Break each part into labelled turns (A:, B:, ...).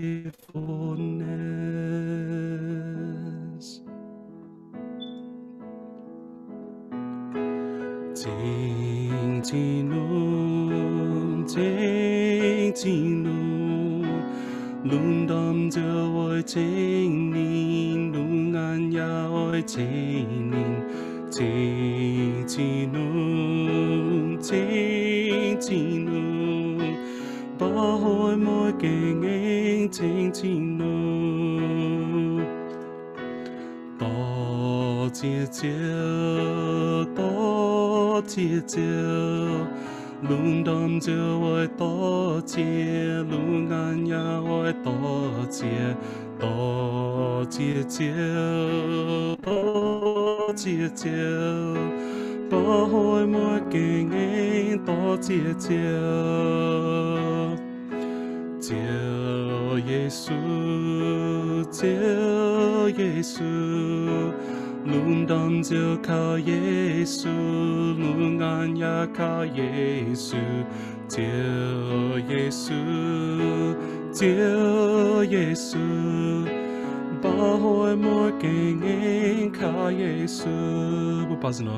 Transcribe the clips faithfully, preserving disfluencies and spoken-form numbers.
A: faithfulness. Chính chi nung, chính chi nung, luôn đom giờ ôi chính nín, luôn ngàn ya ôi chính nín, chính chi nung, chính chi nung, bỏ hồi mỗi kề ngang chính chi nung, bỏ chia chia bỏ chia chia luôn đom giờ ôi bỏ chia luôn ngàn ya ôi bỏ chia bỏ chia chia bỏ chia chia bỏ hồi mỗi kề ngang bỏ chia chia chiều Giêsu chiều Giêsu luôn đom chiều靠Giêsu luôn ngàn ya靠Giêsu chiều Giêsu chiều Giêsu bỏ hồi mỗi kề ngang靠Giêsu bu pazno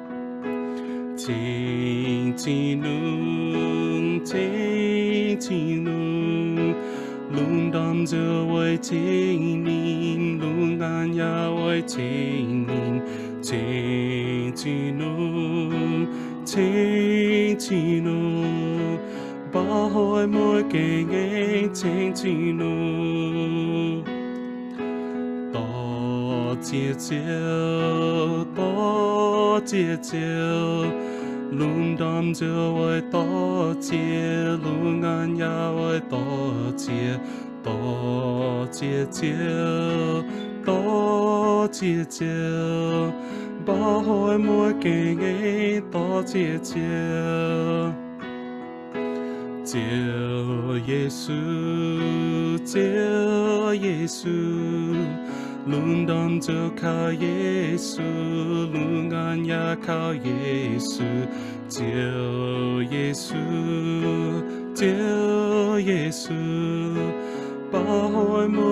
A: chính chi nung chính chi nung luôn đom giờ ôi chính nín luôn ngàn ya ôi chính nín chính chi nung chính chi nung bỏ hồi mỗi kề ngang chính chi nung tỏ chia chia tỏ chia chia luôn đom giờ ôi tỏ chia luôn ngàn ya ôi tỏ chia tỏ chia chia tỏ chia chia bỏ hồi mỗi kề ngang tỏ chia chia chiều Giêsu chiều Giêsu luôn đom giờ靠Giêsu luôn ngàn ya靠Giêsu chiều Giêsu chiều Giêsu bỏ hồi mỗi